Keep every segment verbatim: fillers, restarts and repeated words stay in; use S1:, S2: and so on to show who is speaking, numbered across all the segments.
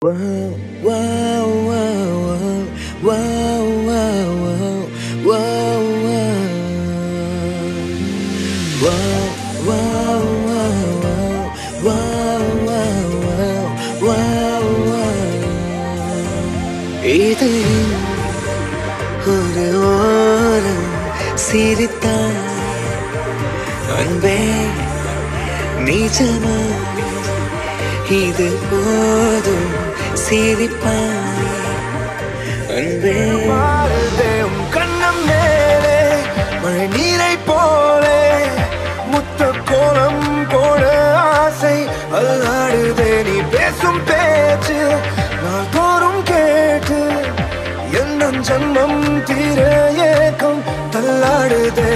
S1: Idhazhin Oram சிரித்தாய் அன்பே நிஜமா இது போதும் சிரிப்பாய் அன்பே
S2: மாறுதேம் கண்ணம் மேலே மழை நீரை போலே முத்த கோலம் போட ஆசை அல்லாடுதே நீ பேசும் பேச்சு நான் தோறும் கேட்டு என்ன ஜன்மம் தீர ஏக்கம் தள்ளாடுதே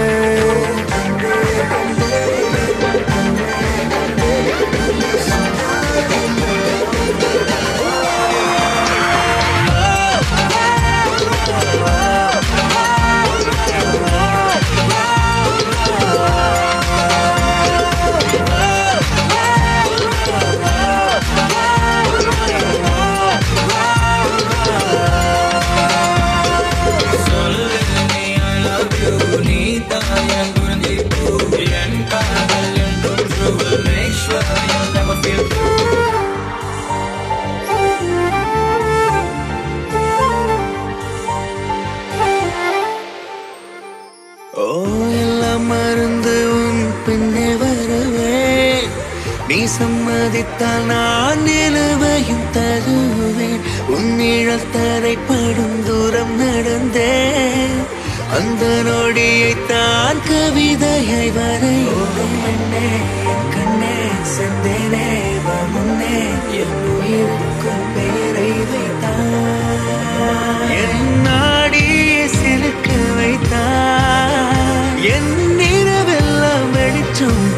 S1: Penne வருவேன் நீ சம்மதித்தால் நான் நிலவையும் தருவேன் உன் நிழல் தரைப்படும் தூரம் நடந்தேன் அந்த நொடியைத்தான் கவிதையை வரைந்தேனே கண்ணே செந்தேனே வா முன்னே என் உயிருக்கும் பெயரை வைத்தான் என் நாடியை சிலுக்க வைத்தான் என் வெளிச்சம்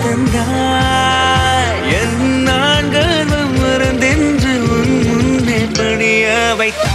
S1: தந்தாய் என் நான் கர்வம் மறந்தென்று உன் முன்னே பணிய வைத்த